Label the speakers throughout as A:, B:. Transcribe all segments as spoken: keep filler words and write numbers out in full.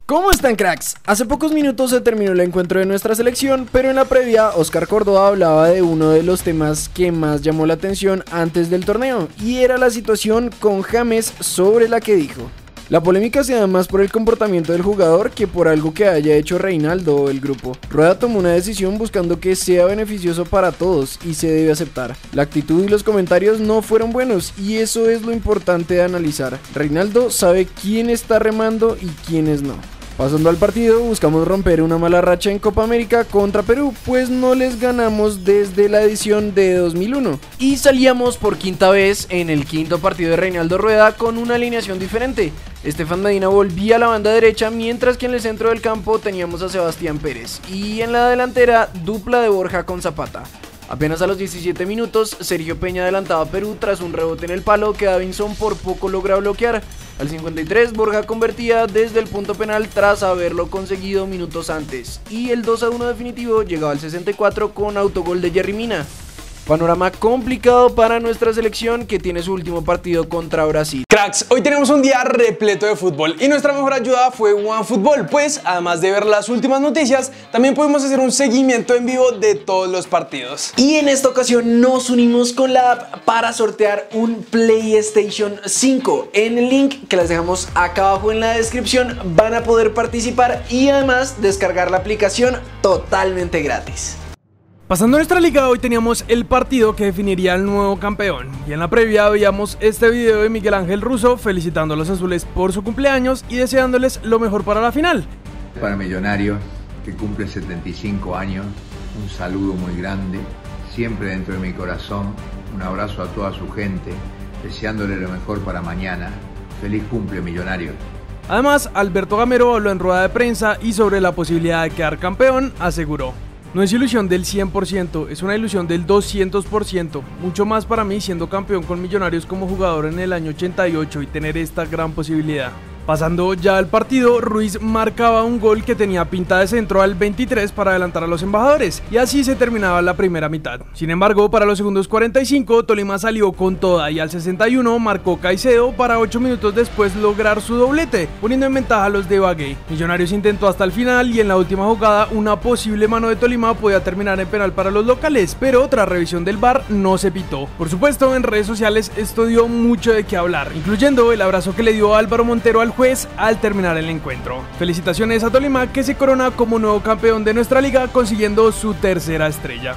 A: ¿Cómo están, cracks? Hace pocos minutos se terminó el encuentro de nuestra selección, pero en la previa Oscar Córdoba hablaba de uno de los temas que más llamó la atención antes del torneo, y era la situación con James, sobre la que dijo: la polémica se da más por el comportamiento del jugador que por algo que haya hecho Reinaldo o el grupo. Rueda tomó una decisión buscando que sea beneficioso para todos y se debe aceptar. La actitud y los comentarios no fueron buenos y eso es lo importante de analizar. Reinaldo sabe quién está remando y quiénes no. Pasando al partido, buscamos romper una mala racha en Copa América contra Perú, pues no les ganamos desde la edición de dos mil uno. Y salíamos por quinta vez en el quinto partido de Reinaldo Rueda con una alineación diferente. Estefan Medina volvía a la banda derecha, mientras que en el centro del campo teníamos a Sebastián Pérez. Y en la delantera, dupla de Borja con Zapata. Apenas a los diecisiete minutos, Sergio Peña adelantaba a Perú tras un rebote en el palo que Davinson por poco logra bloquear. Al cincuenta y tres, Borja convertía desde el punto penal tras haberlo conseguido minutos antes. Y el dos a uno definitivo llegaba al sesenta y cuatro con autogol de Yerry Mina. Panorama complicado para nuestra selección, que tiene su último partido contra Brasil.
B: Cracks, hoy tenemos un día repleto de fútbol y nuestra mejor ayuda fue OneFootball, pues además de ver las últimas noticias, también podemos hacer un seguimiento en vivo de todos los partidos.
A: Y en esta ocasión nos unimos con la app para sortear un PlayStation cinco. En el link que les dejamos acá abajo en la descripción van a poder participar y además descargar la aplicación totalmente gratis.
C: Pasando a nuestra liga, hoy teníamos el partido que definiría al nuevo campeón, y en la previa veíamos este video de Miguel Ángel Russo felicitando a los azules por su cumpleaños y deseándoles lo mejor para la final.
D: Para Millonario, que cumple setenta y cinco años, un saludo muy grande, siempre dentro de mi corazón, un abrazo a toda su gente, deseándole lo mejor para mañana. Feliz cumple, Millonario.
C: Además, Alberto Gamero habló en rueda de prensa y sobre la posibilidad de quedar campeón, aseguró: no es ilusión del cien por ciento, es una ilusión del doscientos por ciento, mucho más para mí siendo campeón con Millonarios como jugador en el año ochenta y ocho y tener esta gran posibilidad. Pasando ya al partido, Ruiz marcaba un gol que tenía pinta de centro al veintitrés para adelantar a los embajadores, y así se terminaba la primera mitad. Sin embargo, para los segundos cuarenta y cinco, Tolima salió con toda y al sesenta y uno marcó Caicedo para ocho minutos después lograr su doblete, poniendo en ventaja a los de Bagué. Millonarios intentó hasta el final y en la última jugada una posible mano de Tolima podía terminar en penal para los locales, pero tras revisión del V A R no se pitó. Por supuesto, en redes sociales esto dio mucho de qué hablar, incluyendo el abrazo que le dio Álvaro Montero al juez al terminar el encuentro. Felicitaciones a Tolima, que se corona como nuevo campeón de nuestra liga, consiguiendo su tercera estrella.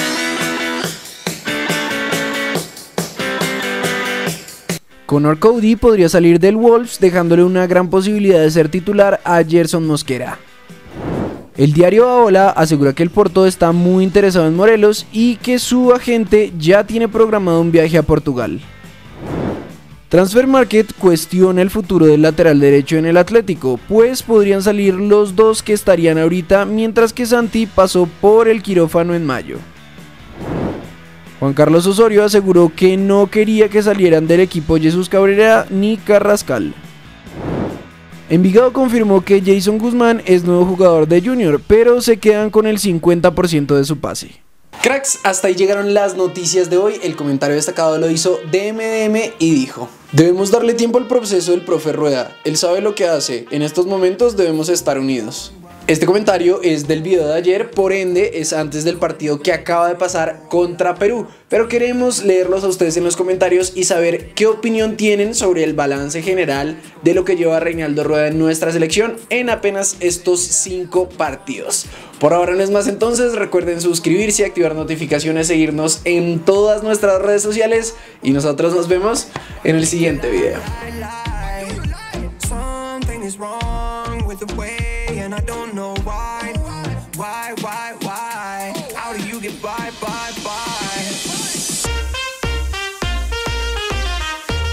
A: Conor Cody podría salir del Wolves, dejándole una gran posibilidad de ser titular a Gerson Mosquera. El diario Ahola asegura que el Porto está muy interesado en Morelos y que su agente ya tiene programado un viaje a Portugal. Transfermarkt cuestiona el futuro del lateral derecho en el Atlético, pues podrían salir los dos que estarían ahorita, mientras que Santi pasó por el quirófano en mayo. Juan Carlos Osorio aseguró que no quería que salieran del equipo Jesús Cabrera ni Carrascal. Envigado confirmó que Jason Guzmán es nuevo jugador de Junior, pero se quedan con el cincuenta por ciento de su pase. Cracks, hasta ahí llegaron las noticias de hoy. El comentario destacado lo hizo D M D M y dijo: debemos darle tiempo al proceso del profe Rueda, él sabe lo que hace, en estos momentos debemos estar unidos. Este comentario es del video de ayer, por ende es antes del partido que acaba de pasar contra Perú, pero queremos leerlos a ustedes en los comentarios y saber qué opinión tienen sobre el balance general de lo que lleva Reinaldo Rueda en nuestra selección en apenas estos cinco partidos. Por ahora no es más, entonces recuerden suscribirse, activar notificaciones, seguirnos en todas nuestras redes sociales y nosotros nos vemos en el siguiente video. I don't know why, why, why, why, how do you get by, by, by?